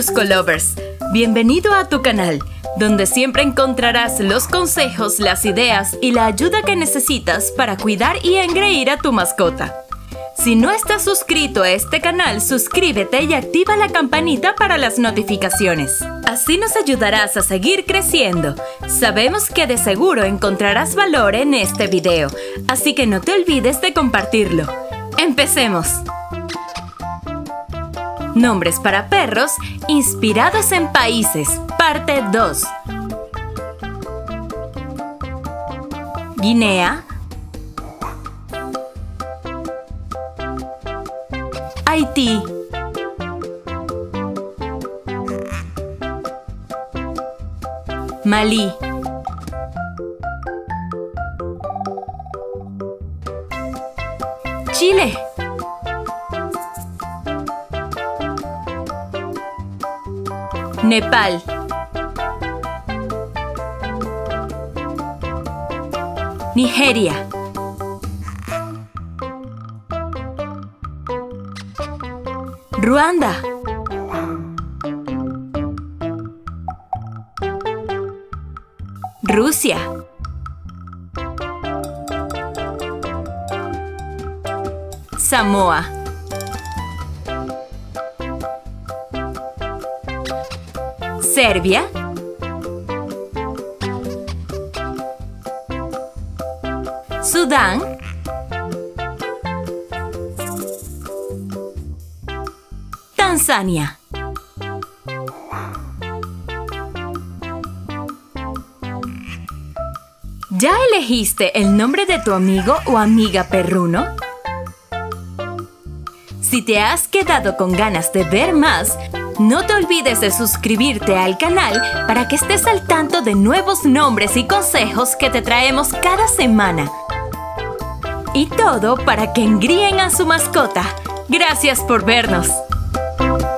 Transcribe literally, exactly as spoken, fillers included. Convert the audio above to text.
Chusco Lovers, bienvenido a tu canal, donde siempre encontrarás los consejos, las ideas y la ayuda que necesitas para cuidar y engreír a tu mascota. Si no estás suscrito a este canal, suscríbete y activa la campanita para las notificaciones. Así nos ayudarás a seguir creciendo. Sabemos que de seguro encontrarás valor en este video, así que no te olvides de compartirlo. ¡Empecemos! Nombres para perros inspirados en países, parte dos. Guinea, Haití, Malí, Chile, Nepal, Nigeria, Ruanda, Rusia, Samoa, Serbia, Sudán, Tanzania. ¿Ya elegiste el nombre de tu amigo o amiga perruno? Si te has quedado con ganas de ver más, no te olvides de suscribirte al canal para que estés al tanto de nuevos nombres y consejos que te traemos cada semana. Y todo para que engríen a su mascota. Gracias por vernos.